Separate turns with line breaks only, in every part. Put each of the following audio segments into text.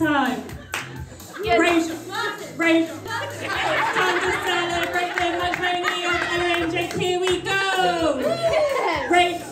time. Rachel. Rachel. It's time to celebrate the matrimony of Ella and Jake. Here we go. Rachel.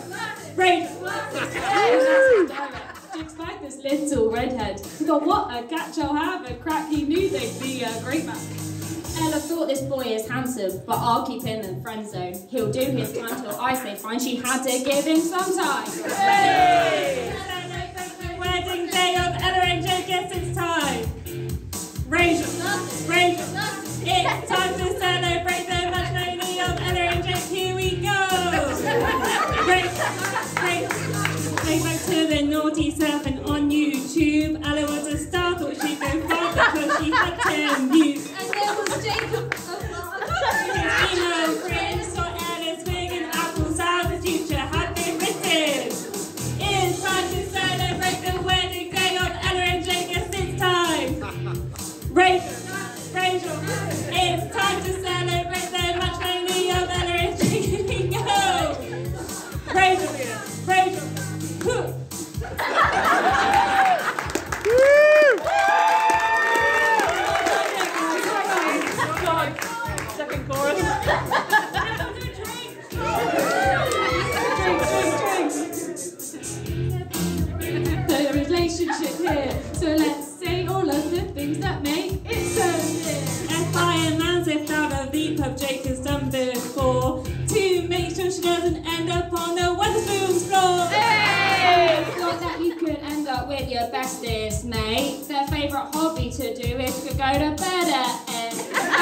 Jake's like this little redhead. He thought, what a catch I'll have. A crack, he knew they'd be a great match.
Ella thought this boy is handsome, but I'll keep him in the friend zone. He'll do his time till I say fine. She had to give him some time.
Hey! Celebrate the wedding day of Ella and Jake. Yes, it's time. Rachel. It's time to celebrate the matrimony of Ella and Jake. Here we go. Rachel. Take back to the naughty surfing on YouTube. Ella was a star, thought she'd go far because she had to mute.
And there was Jacob.
Emo, Prince, got Ella swinging apples out. The future had been written. It's time to celebrate the wedding day of Ella and Jake. Yes, it's time. Rachel. It's time to celebrate the matrimony of Ella and Jake. Here we go. Rachel.
Second chorus.
The relationship here. So let's say all of the things that make it so dear.
Fireman zipped out of the pub Jake has done before to make sure she doesn't end up on the Wetherspoon's floor.
Hey! Thought that you could end up with your bestest mate. Their favourite hobby to do is to go to bed at 8.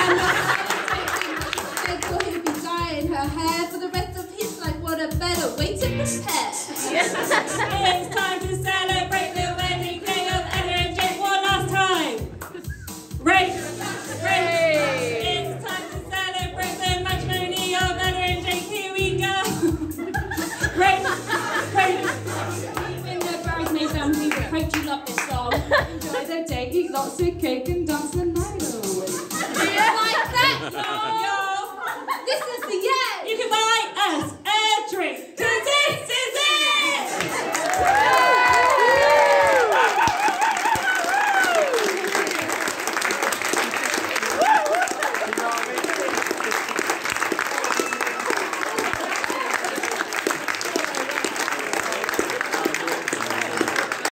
Or he'll be dyeing her hair for the rest of his life. What a better way to prepare.
It's time to celebrate the wedding day of Ella and Jake one last time. Rachel. It's time to celebrate the matrimony of Ella and Jake. Here we go. Rachel.
In the Bridesmaids and we hope you love this song. Enjoy the day, eat lots of cake and dance the night away. Do you like that song? This is the end.
You can buy us